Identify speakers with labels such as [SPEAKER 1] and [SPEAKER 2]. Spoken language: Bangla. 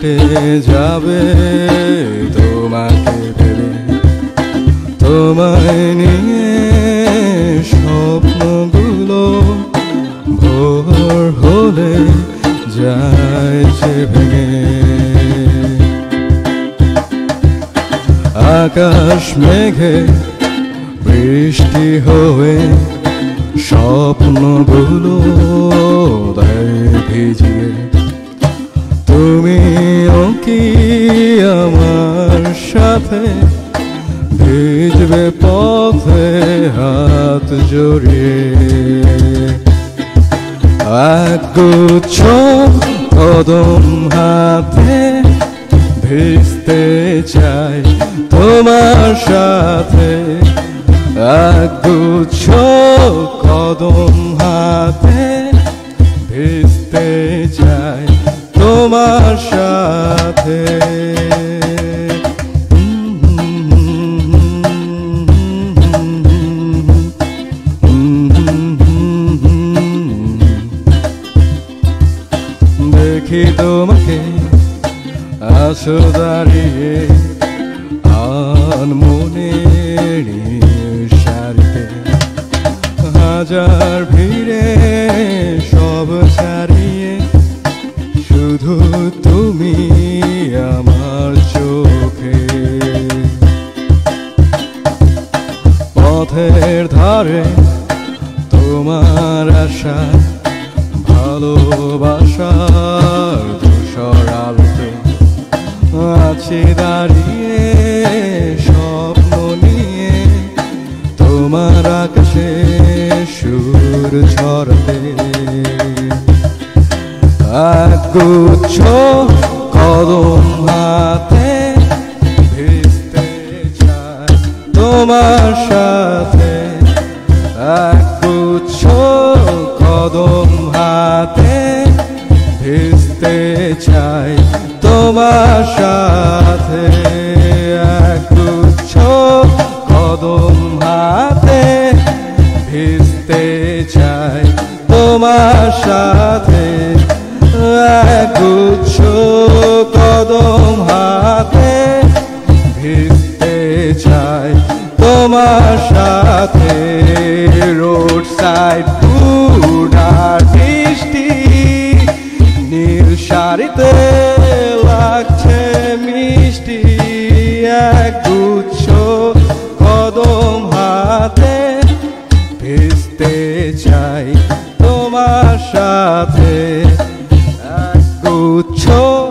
[SPEAKER 1] কেটে যাবে তোমাকে ভেবে, তোমায় নিয়ে স্বপ্নগুলো ভোর হলে যায় যে ভেঙে। আকাশ মেঘে বৃষ্টি হয়ে স্বপ্নগুলো দেয় ভিজিয়ে, তুমিও কি আমার সাথে ভিজবে পথে হাত জড়িয়ে। একগুচ্ছ কদম হাতে ভিজতে চাই তোমার সাথে, একগুচ্ছ কদম হাতে ভিজতে চাই তোমার সাথে। দেখি তোমাকে আছো দাঁড়িয়ে আনমনের সারিতে, হাজার ভিড়ে সব ছাড়িয়ে শুধু তুমি আমার চোখে। পথের ধারে তোমার আশা ভালোবাসার ধূসর আলোতে আছি দাঁড়িয়ে স্বপ্ন নিয়ে, তোমার আকাশে সুর ছড়াতে। একগুচ্ছ কদম হাতে ভিজতে চাই তোমার সাথে, একগুচ্ছ কদম হাতে ভিজতে চাই তোমার সাথে, একগুচ্ছ কদম হাতে ভিজতে চাই তোমার সাথে, একগুচ্ছ কদম হাতে ভিজতে চাই তোমার সাথে। রোড সাইড ফুড আর বৃষ্টি নীল শাড়িতে লাগছে মিষ্টি, একগুচ্ছ কদম হাতে ভিজতে চাই তোমার সাথে, একগুচ্ছ